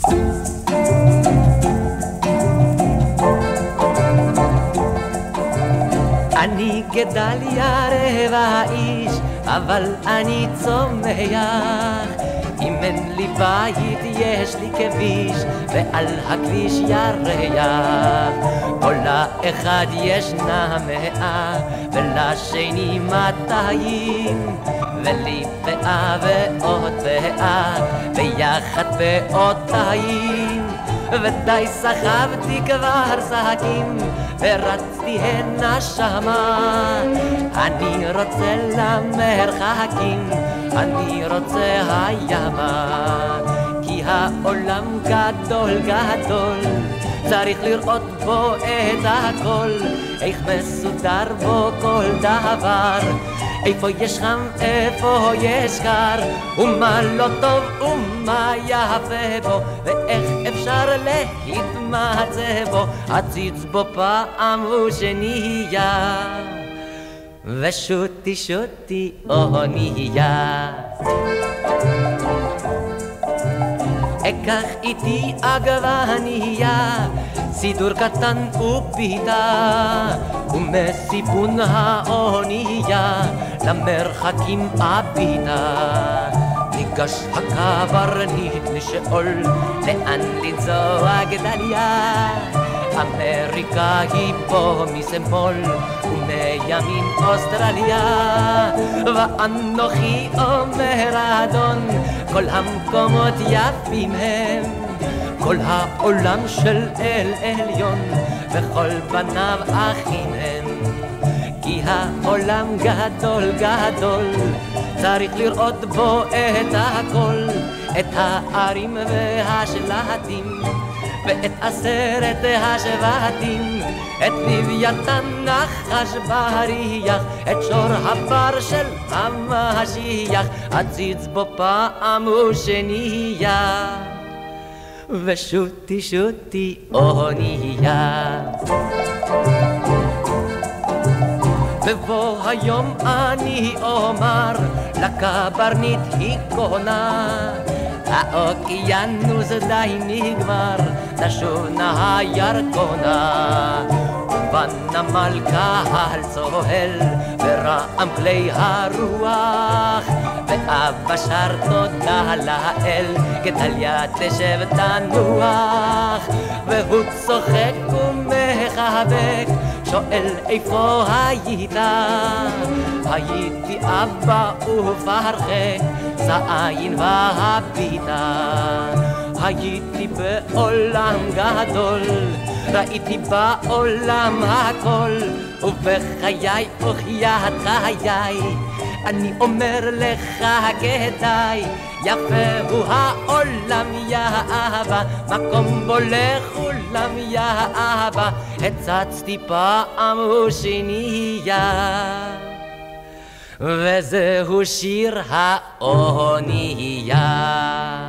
אני גדליה רבע איש, אבל אני צומח. אם אין לי בית יש לי כביש, ועל הכביש ירח. כל לאחד ישנה 100, ולשני 200, ולי פאה ועוד פאה, ויחד פעותיים. ודי סחבתי כבר שקים, ורצתי הנה שמה. אני רוצה למרחקים, אני רוצה הימה. כי העולם גדול גדול, צריך לראות בו את הכל. איך מסודר בו כל דבר, איפה יש חם, איפה יש קר, ומה לא טוב ומה יפה בו, ואיך אפשר להתמצא בו. עציץ בו פעם ושנייה, ושוטי שוטי אונייה. אקח איתי עגבנייה, סידור קטן ופיתה, ומסיפון האונייה למרחקים הביתה. ניגש הקברניט לשאול לאן לנסוע גדליה. אמריקה היא פה משמאל ומימין אוסטרליה. ואנוכי אומר אדון, כל המקומות יפים הם, כל העולם של אל עליון, וכל בניו אחים הם. כי העולם גדול גדול, צריך לראות בו את הכל, את הערים והשלטים, ואת 10 השבטים, את לוויתן נחש בריח, את שור הבר של המשיח. עציץ בו פעם ושנייה, ושוטי שוטי אונייה. בבוא היום אני אומר לקברניט היא קונה, האוקיינוס די נגמר, נשוב נא הירקונה. ובנמל קהל צוהל ורעם כלי הרוח, ואבא שר תודה לאל, גדליה תשב תנוח. והוא צוחק ומחבק, שואל איפה היית? הייתי אבא ופרחק, זין והביטה. הייתי בעולם גדול, ראיתי בעולם הכל, ובחיי וחיית חיי אני אומר לך כדאי. יפה הוא העולם יא אהבה, מקום בו לכולם יא אהבה. הצצתי פעם ושנייה, וזהו שיר האונייה.